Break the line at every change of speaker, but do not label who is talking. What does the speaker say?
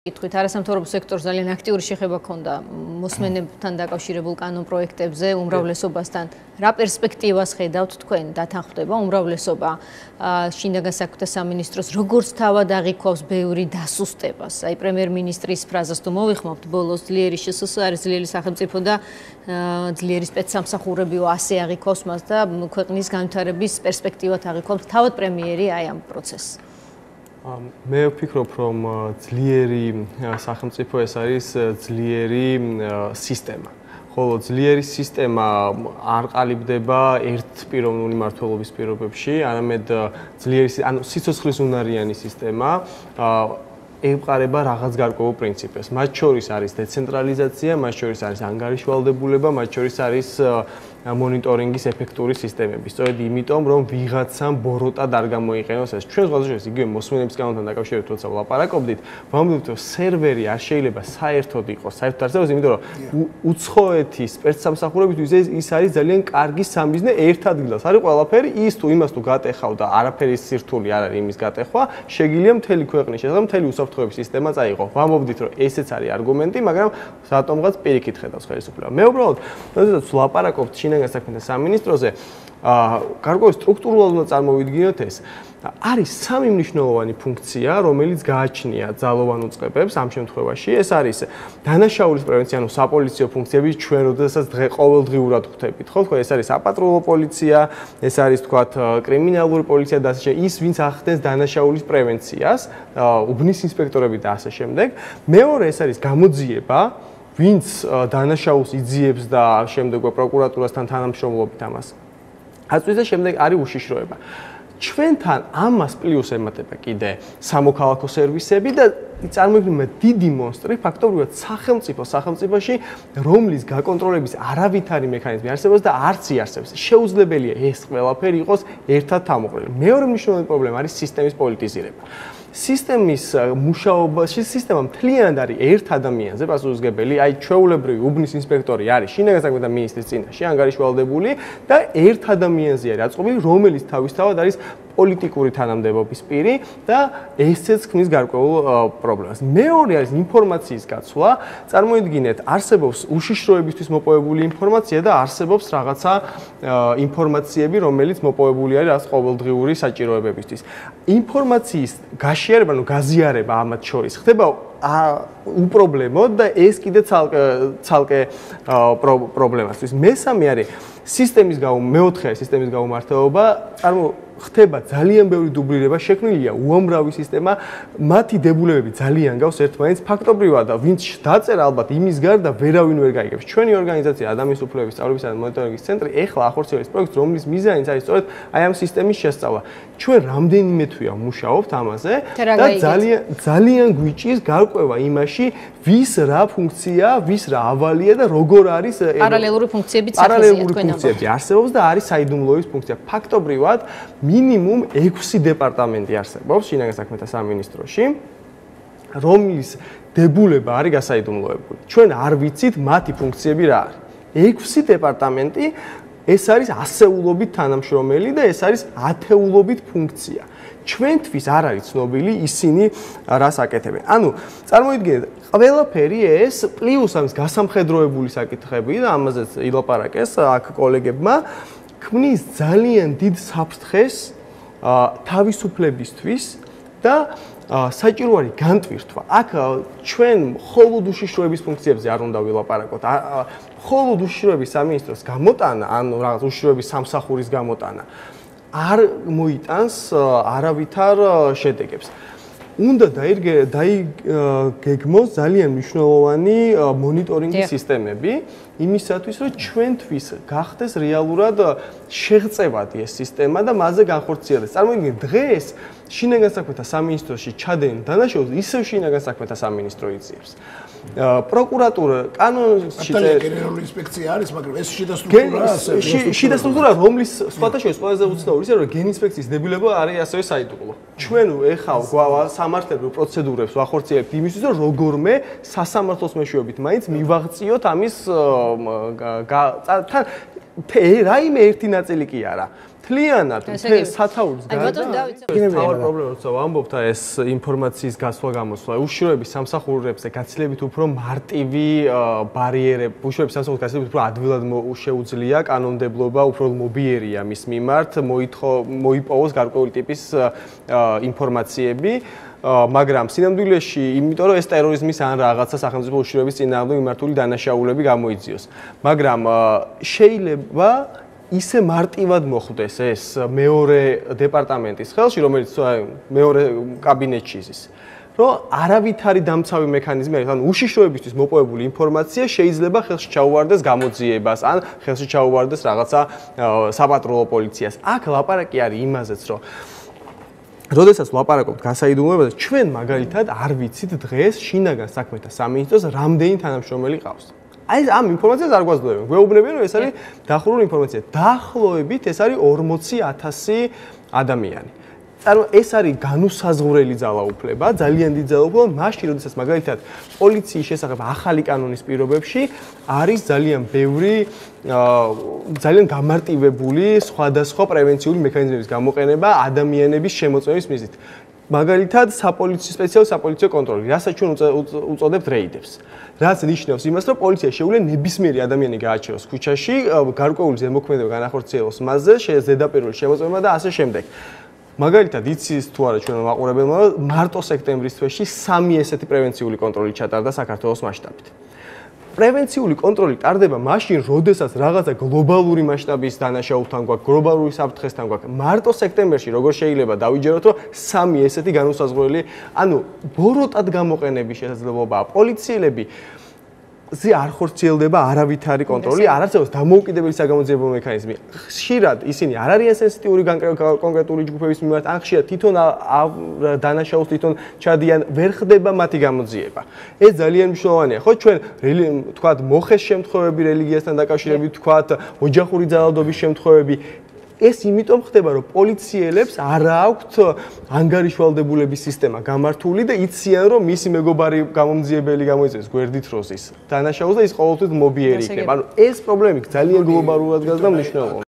კითხვით არასამთავრობო სექტორს ძალიან აქტიური შეხება ჰქონდა მოსმენებთან დაკავშირებულ კანონ პროექტებზე, უმრავლესობასთან. რა პერსპექტივას ხედავთ თქვენ დათანხმდება უმრავლესობა შინაგან საქმეთა სამინისტროს როგორც თავად აღიქვავს ბევრი დასუსტებას. აი პრემიერ-მინისტრის ფრაზას თუ მოვიხმობთ, ბოლოს ძლიერი შსს არის ძლიერი სახელმწიფო და ძლიერი სპეცსამსახურებიო ასე აღიქვავს მას და ქვეყნის განვითარების პერსპექტივად აღიქვავს თავად პრემიერი აი ამ პროცესს.
მე ვფიქრობ, რომ ძლიერი სახელმწიფო ეს არის ძლიერი სისტემა. ხოლო ძლიერი სისტემა არ ყალიბდება ერთპიროვნული მმართველობის პირობებში, არამედ ძლიერი, ანუ სიცოცხლისუნარიანი სისტემა ეყარება რაღაც გარკვეულ პრინციპებს. მათ შორის არის დეცენტრალიზაცია, მათ შორის არის ანგარიშვალდებულება, მათ შორის არის მონიტორინგის ეფექტური სისტემები. სწორედ იმიტომ, რომ ვიღაცამ ბოროტად არ გამოიყენოს ეს. ჩვენ ზოგადად იგივე მოსმენების კანონთან დაკავშირებით როცა ვლაპარაკობდით, ვამბობთ, რომ სერვერი არ შეიძლება საერთოდ იყოს, საერთოდ არსებობს, იმიტომ რომ უცხოეთის სპეცსამსახურებისთვის ის არის ძალიან კარგი სამბიზნე ერთ ადგილას. არის ყველაფერი, ის თუ იმას თუ გატეხავ და არაფერი სირთული არ არის იმის გატეხვა, შეგიძლია მთელი ქვეყნის შესაძლოა მთელი უსაფრთხოების სისტემა წაიღო. ვამბობდით, რომ ესეც არის არგუმენტი, მაგრამ რატომღაც პირიქით ხედავს ხელისუფლება. მე უბრალოდ როდესაც ვლაპარაკობთ შინაგან საქმეთა სამინისტროზე, გარკვეულ სტრუქტურულად უნდა წარმოვიდგინოთ ეს. არის სამი მნიშვნელოვანი ფუნქცია, რომელიც გააჩნია ძალოვან უწყებებს ამ შემთხვევაში. ეს არის დანაშაულის პრევენცია, ანუ საპოლიციო ფუნქციები, ჩვენ როდესაც ყოველდღიურად ხვდებით, ხო? თქვა ეს არის საპატრულო პოლიცია, ეს არის თქვათ კრიმინალური პოლიცია და ასე შემდეგ. ის ვინც ახდენს დანაშაულის პრევენციას, უბნის ინსპექტორები და ასე შემდეგ. მეორე ეს არის გამოძიება, ვინც დანაშაულს იძიებს და შემდეგა პროკურატურასთან თანამშრომლობით ამას აწვის და შემდეგ არის უშიშროება. ჩვენთან ამას პლუს ემატება კიდე სამოქალაქო სერვისები და წარმოიდგინეთ დიდი მონსტრი ფაქტობრივად სახელმწიფოში, რომლის გაკონტროლების არავითარი მექანიზმი არსებობს და არც იარსებს. შეუძლებელია ეს ყველაფერი იყოს ერთად თავმოყრილი. მეორე მნიშვნელოვანი პრობლემა არის სისტემის პოლიტიზირება. სისტემის მუშაობაში სისტემა მთლიანად არის ერთ ადამიანზე პასუხისმგებელი, აი ჩვეულებრივი უბნის ინსპექტორი არის შინაგან საქმეთა მინისტრის წინაშე ანგარიშვალდებული და ერთ ადამიანზე არის აწყობილი, რომელიც თავისთავად არის პოლიტიკური თანამდებობის პირი და ესეც ქმნის გარკვეულ პრობლემას. მეორე არის ინფორმაციის გაცვლა. წარმოიდგინეთ, არსებობს უშიშროებისთვის მოპოვებული ინფორმაცია და არსებობს რაღაცა ინფორმაციები, რომელიც მოპოვებული არის რაც ყოველდღიური საჭიროებებისთვის. ინფორმაციის გაშიარება, ანუ გაზიარება ამათ შორის ხდება უპრობლემოდ და ეს კიდე ცალკე პრობლემასთვის. მესამე არის მეოთხე არის სისტემის გაუმართლობა, ხდება ძალიან ბევრი დუბლირება, შექმნილია უამრავი სისტემა, მათი დებულებები ძალიან გავს ერთმანეთს. ფაქტობრივად ვინც დაწერა ალბათ იმის გარდა ვერავინ ვერ გაიგებს. ჩვენი ორგანიზაცია ადამიანის უფლებების სწავლებისა და მონიტორინგის ცენტრი ეხლა ახორციელებს პროექტს, რომლის მიზანიც არის სწორედ აი ამ სისტემის შესწავლა. ჩვენ რამდენიმე თვეა ვმუშაობთ ამაზე და ძალიან გვიჭირს გარკვევა იმაში, ვის რა ფუნქცია, ვის რა ავალია და როგორ არის
პარალელური ფუნქციებიც
არსებობს და არის საიდუმლოების ფუნქცია. ფაქტობრივად მინიმუმ 6 დეპარტამენტი არსებობს შინაგან საქმეთა სამინისტროში, რომლის დებულება არის გასაიდუმლოებული. ჩვენ არ ვიცით მათი ფუნქციები რა არის. 6 დეპარტამენტი, ეს არის ასეულობით თანამშრომელი და ეს არის ათეულობით ფუნქცია. ჩვენთვის არ არის ცნობილი ისინი რას აკეთებენ. ანუ წარმოიდგინეთ, ყველაფერი ეს პლუს ამის გასამხედროებული საკითხები და ამაზეც ილაპარაკეს აქ კოლეგებმა, ქმნის ძალიან დიდ საფრთხეს თავისუფლებისთვის და საჭირო არის განტვირთვა. აქ ჩვენ მხოლოდ უშიშროების ფუნქციებზე არ უნდა ვილაპარაკოთ. მხოლოდ უშიშროების სამინისტროს გამოტანა, ანუ რაღაც უშიშროების სამსახურის გამოტანა არ მოიტანს არავითარ შედეგებს. უნდა დაიგეგმოს ძალიან მნიშვნელოვანი მონიტორინგის სისტემები იმისათვის, რომ ჩვენთვის გახდეს რეალურად შეღწევადი ეს სისტემა და მასზე განხორციელდეს. წარმოიდგინეთ, დღეს შინაგან საქმეთა სამინისტროში ჩადენილ დანაშაულს ისევ შინაგან საქმეთა სამინისტრო იძიებს. პროკურატურა კანონში
გენერალური ინსპექცია არის, მაგრამ ეს შიდა
სტრუქტურა, რომლის სხვათა შორის ყველაზე უცნაური ისე, რომ გენინსპექციის დებულება არის ასევე საიდუმლო. ჩვენ ეხავ სამართლებრივ პროცედურებს ვახორციელებთ იმისთვის, რომ როგორმე სასამართლოს მეშვეობით მაინც მივაღწიოთ ამის რაიმე ერთი ნაწილი კი არა. მთლიანად სათაურს გარდა
თავი
პრობლემა როცა ვამბობთ ეს ინფორმაციის გასვლა-გამოსვლა უშუალოების სამსახურებზე გაცილებით უფრო მარტივი ბარიერები, უშუალოების სამსახურებს გაცილებით უფრო ადვილად შეუძლია კანონმდებლობა, უფრო მობიერია მის მიმართ მოიპოვოს გარკვეული ტიპის ინფორმაციები. მაგრამ სინამდვილეში, იმიტომ რომ ეს ტერორიზმის ან რაღაცა სახელმწიფო უშუალოების წინააღმდეგ მიმართული დანაშაულები გამოიძიოს. მაგრამ შეიძლება ისე მარტივად მოხვდეს ეს მეორე დეპარტამენტის ხელში, რომელიც მეორე კაბინეტში ის, რომ არავითარი დამცავი მექანიზმი არის, ანუ უშიშროებისთვის მოპოვებული ინფორმაცია შეიძლება ხელში ჩაუვარდეს გამოძიებას, ან ხელში ჩაუვარდეს რაღაცა საპატრულო პოლიციას. აქ ლაპარაკი არის იმაზეც, რომ როდესაც ვლაპარაკობთ გასაიდუმლოებაზე, ჩვენ მაგალითად არ ვიცით დღეს შინაგან საქმეთა სამინისტროს რამდენი თანამშრომელი ყავს. აი ამ ინფორმაციას არ გვაძლევენ. გვეუბნებიან, რომ ეს არის დახურული ინფორმაცია. დაახლოებით ეს არის 40,000 ადამიანი. ეს არის განუსაზღვრელი ძალაუფლება, ძალიან დიდი ძალაუფლება, მაშინ როდესაც მაგალითად პოლიციის შესახებ ახალი კანონის პირობებში არის ძალიან ბევრი ძალიან გამარტივებული სხვადასხვა პრევენციული მექანიზმების გამოყენება ადამიანების შემოწმების მიზნით. მაგალითად, სპეციალური საპოლიციო კონტროლი, რასაც ჩვენ უწოდებთ რეიდებს. რაც ნიშნავს იმას, რომ პოლიცია შეუძლია ნებისმიერი ადამიანი გააჩეროს ქუჩაში, გარკვეული ზემოქმედება განახორციელოს მასზე, ზედაპირული შემოწმება და ასე შემდეგ. მაგალითად, იცის თუ არა ჩვენ მაყურებელმა, მარტო სექტემბრის თვეში 3 ესეთი პრევენციული კონტროლი ჩატარდა საქართველოს მასშტაბით. პრევენციული კონტროლი ტარდება მაშინ, როდესაც რაღაცა გლობალური მასშტაბის დანაშაულთან გვაქვს, გლობალური საფრთხესთან გვაქვს. მარტო სექტემბერში როგორ შეიძლება დავიჯეროთ, რომ 3 ესეთი განუსაზღვრელი, ანუ ბოროტად გამოყენების შესაძლებლობაა. პოლიციელები არ ხორციელდება არავითარი კონტროლი, არ არსებობს დამოუკიდებელი საგამოძიებო მექანიზმი. ხშირად ისინი არ არიან სენსიტიური კონკრეტული ჯგუფების მიმართ, ან ხშირად თვითონ დანაშაულს თვითონ ჩადიან, ვერ ხდება მათი გამოძიება. ეს ძალიან მნიშვნელოვანია. ხო, ჩვენ თქვათ მოხეს შემთხვევები რელიგიასთან დაკავშირებით, თქვათ ოჯახური ძალადობის შემთხვევები ეს იმიტომ ხდება, რომ პოლიციელებს არ აქვთ ანგარიშვალდებულების სისტემა გამართული და იციან, რომ მისი მეგობარი გამომძიებელი გამოიწვევს გვერდით როზის დანაშაულს და ის ყოველთვის მობიერი იქნება. ანუ ეს პრობლემები ძალიან გლობალურად გაზრდა მნიშვნელოვანია.